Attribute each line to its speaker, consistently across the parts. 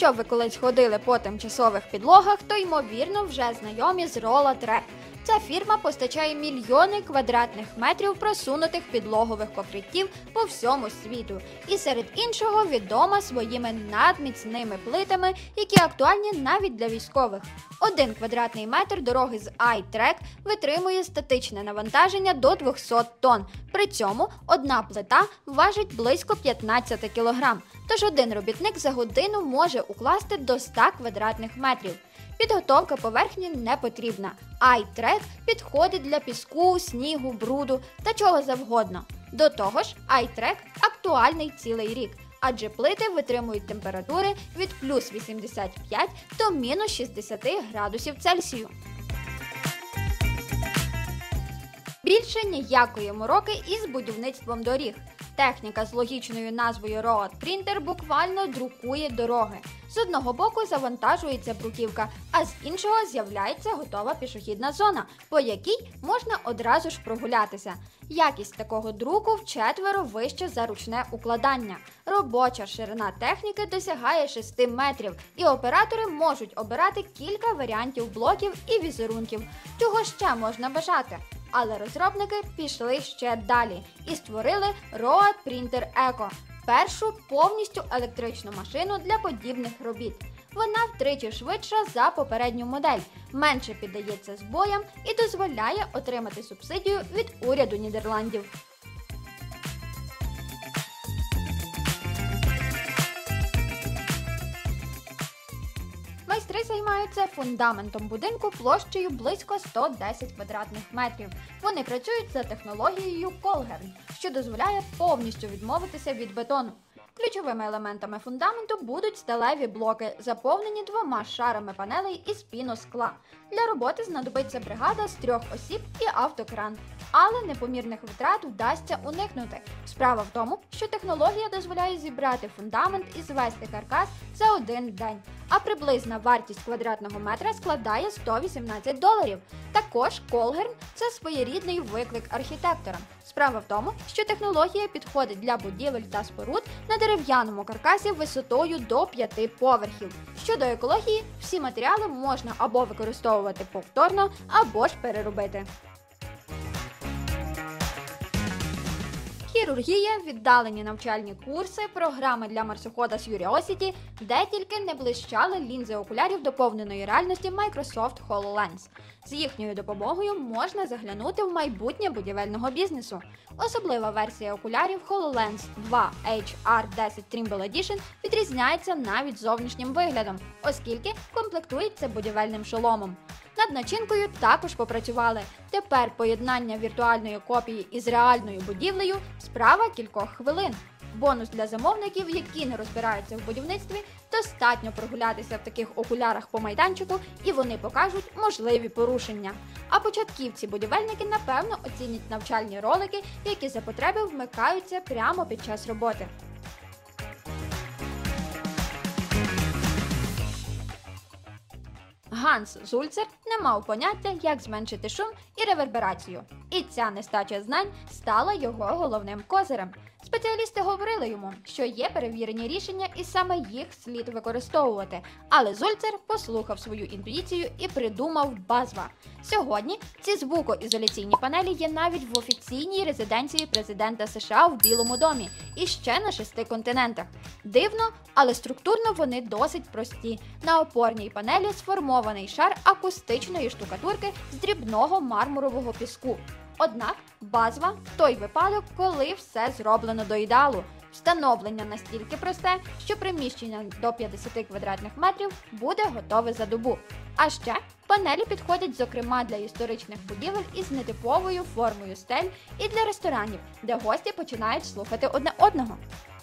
Speaker 1: Якщо ви колись ходили по тимчасових підлогах, то ймовірно вже знайомі з Rollatrek. Ця фірма постачає мільйони квадратних метрів просунутих підлогових покриттів по всьому світу. І серед іншого відома своїми надміцними плитами, які актуальні навіть для військових. 1 квадратний метр дороги з iTrack витримує статичне навантаження до 200 тонн. При цьому одна плита важить близько 15 кг, тож один робітник за годину може укласти до 100 квадратних метрів. Підготовка поверхні не потрібна. iTrack підходить для піску, снігу, бруду та чого завгодно. До того ж, iTrack актуальний цілий рік, адже плити витримують температури від плюс 85 до мінус 60 градусів Цельсію. Більше ніякої мороки із будівництвом доріг. Техніка з логічною назвою Road Printer буквально друкує дороги. З одного боку завантажується бруківка, а з іншого з'являється готова пішохідна зона, по якій можна одразу ж прогулятися. Якість такого друку вчетверо вища за ручне укладання. Робоча ширина техніки досягає 6 метрів, і оператори можуть обирати кілька варіантів блоків і візерунків. Чого ще можна бажати? Але розробники пішли ще далі і створили Road Printer Eco – першу повністю електричну машину для подібних робіт. Вона втричі швидша за попередню модель, менше піддається збоям і дозволяє отримати субсидію від уряду Нідерландів. Майстри займаються фундаментом будинку площею близько 110 квадратних метрів. Вони працюють за технологією Colgern, що дозволяє повністю відмовитися від бетону. Ключовими елементами фундаменту будуть сталеві блоки, заповнені 2 шарами панелей із піноскла. Для роботи знадобиться бригада з 3 осіб і автокран. Але непомірних витрат вдасться уникнути. Справа в тому, що технологія дозволяє зібрати фундамент і звести каркас за 1 день. А приблизна вартість квадратного метра складає $118. Також Colgern – це своєрідний виклик архітекторам. Справа в тому, що технологія підходить для будівель та споруд на дерев'яному каркасі висотою до 5 поверхів. Щодо екології, всі матеріали можна або використовувати повторно, або ж переробити. Хірургія, віддалені навчальні курси, програми для марсохода Curiosity, де тільки не блищали лінзи окулярів доповненої реальності Microsoft HoloLens. З їхньою допомогою можна заглянути в майбутнє будівельного бізнесу. Особлива версія окулярів HoloLens 2 HR10 Trimble Edition відрізняється навіть зовнішнім виглядом, оскільки комплектується будівельним шоломом. Над начинкою також попрацювали. Тепер поєднання віртуальної копії із реальною будівлею – справа кількох хвилин. Бонус для замовників, які не розбираються в будівництві, достатньо прогулятися в таких окулярах по майданчику, і вони покажуть можливі порушення. А початківці-будівельники напевно оцінять навчальні ролики, які за потреби вмикаються прямо під час роботи. Ганс Зульцер не мав поняття, як зменшити шум і реверберацію. І ця нестача знань стала його головним козирем. Спеціалісти говорили йому, що є перевірені рішення і саме їх слід використовувати. Але Зульцер послухав свою інтуїцію і придумав Базва. Сьогодні ці звукоізоляційні панелі є навіть в офіційній резиденції президента США в Білому домі і ще на 6 континентах. Дивно, але структурно вони досить прості. На опорній панелі сформований шар акустичної штукатурки з дрібного мармурового піску. Однак Базва – той випадок, коли все зроблено до ідеалу. Встановлення настільки просте, що приміщення до 50 квадратних метрів буде готове за добу. А ще панелі підходять зокрема для історичних будівель із нетиповою формою стель і для ресторанів, де гості починають слухати одне одного.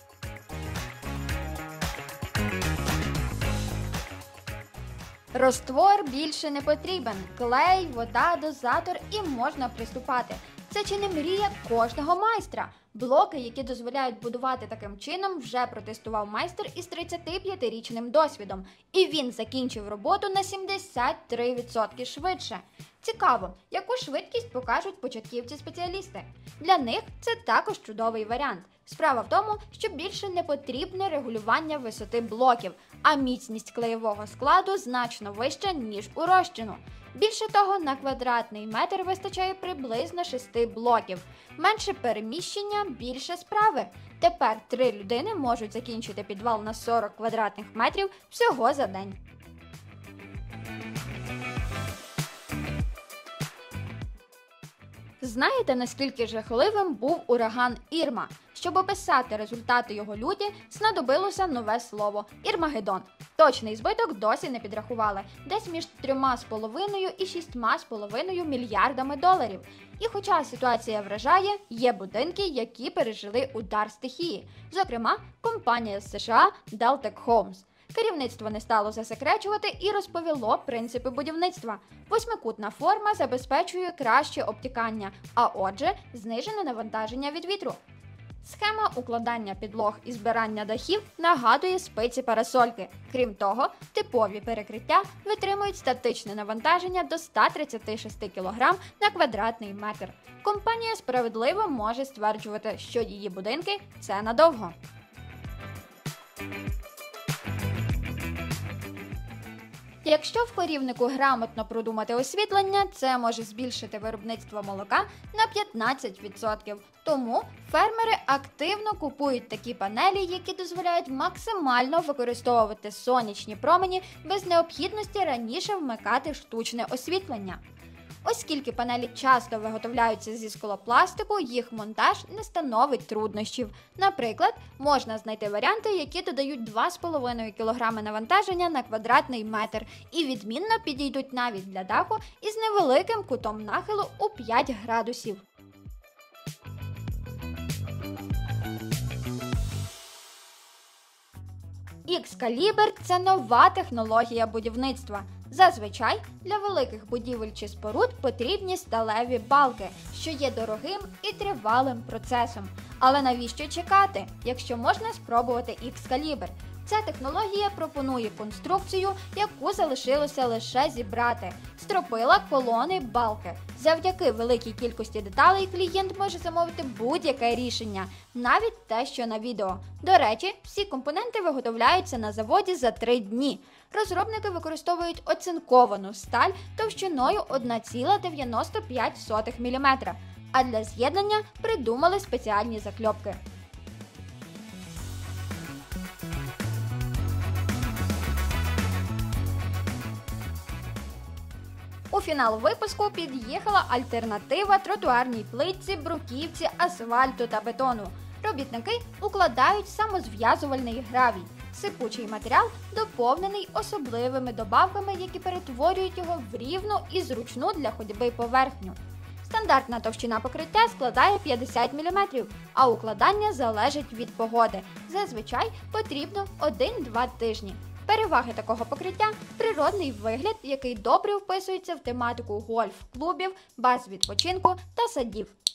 Speaker 1: Роствор більше не потрібен. Клей, вода, дозатор і можна приступати. Це чи не мрія кожного майстра? Блоки, які дозволяють будувати таким чином, вже протестував майстер із 35-річним досвідом, і він закінчив роботу на 73% швидше. Цікаво, яку швидкість покажуть початківці-спеціалісти. Для них це також чудовий варіант. Справа в тому, що більше не потрібне регулювання висоти блоків, а міцність клеєвого складу значно вища, ніж у розчину. Більше того, на квадратний метр вистачає приблизно 6 блоків. Менше переміщення, більше справи. Тепер 3 людини можуть закінчити підвал на 40 квадратних метрів всього за день. Знаєте, наскільки жахливим був ураган Ірма? Щоб описати результати його люті, знадобилося нове слово – Ірмагеддон. Точний збиток досі не підрахували – десь між 3,5 і 6,5 мільярдами доларів. І хоча ситуація вражає, є будинки, які пережили удар стихії. Зокрема, компанія з США Deltec Homes. Керівництво не стало засекречувати і розповіло принципи будівництва. Восьмикутна форма забезпечує краще обтікання, а отже, знижене навантаження від вітру. Схема укладання підлог і збирання дахів нагадує спиці парасольки. Крім того, типові перекриття витримують статичне навантаження до 136 кг на квадратний метр. Компанія справедливо може стверджувати, що її будинки – це надовго. Якщо в корівнику грамотно продумати освітлення, це може збільшити виробництво молока на 15%. Тому фермери активно купують такі панелі, які дозволяють максимально використовувати сонячні промені без необхідності раніше вмикати штучне освітлення. Оскільки панелі часто виготовляються зі склопластику, їх монтаж не становить труднощів. Наприклад, можна знайти варіанти, які додають 2,5 кг навантаження на квадратний метр і відмінно підійдуть навіть для даху із невеликим кутом нахилу у 5 градусів. X-Caliber – це нова технологія будівництва. Зазвичай для великих будівель чи споруд потрібні сталеві балки, що є дорогим і тривалим процесом. Але навіщо чекати, якщо можна спробувати X-Caliber? Ця технологія пропонує конструкцію, яку залишилося лише зібрати. Стропила, колони, балки. Завдяки великій кількості деталей клієнт може замовити будь-яке рішення, навіть те, що на відео. До речі, всі компоненти виготовляються на заводі за 3 дні. Розробники використовують оцинковану сталь товщиною 1,95 мм, а для з'єднання придумали спеціальні закльопки. У фінал випуску під'їхала альтернатива тротуарній плитці, бруківці, асфальту та бетону. Робітники укладають самозв'язувальний гравій. Сипучий матеріал доповнений особливими добавками, які перетворюють його в рівну і зручну для ходьби поверхню. Стандартна товщина покриття складає 50 мм, а укладання залежить від погоди. Зазвичай потрібно 1-2 тижні. Переваги такого покриття – природний вигляд, який добре вписується в тематику гольф-клубів, баз відпочинку та садів.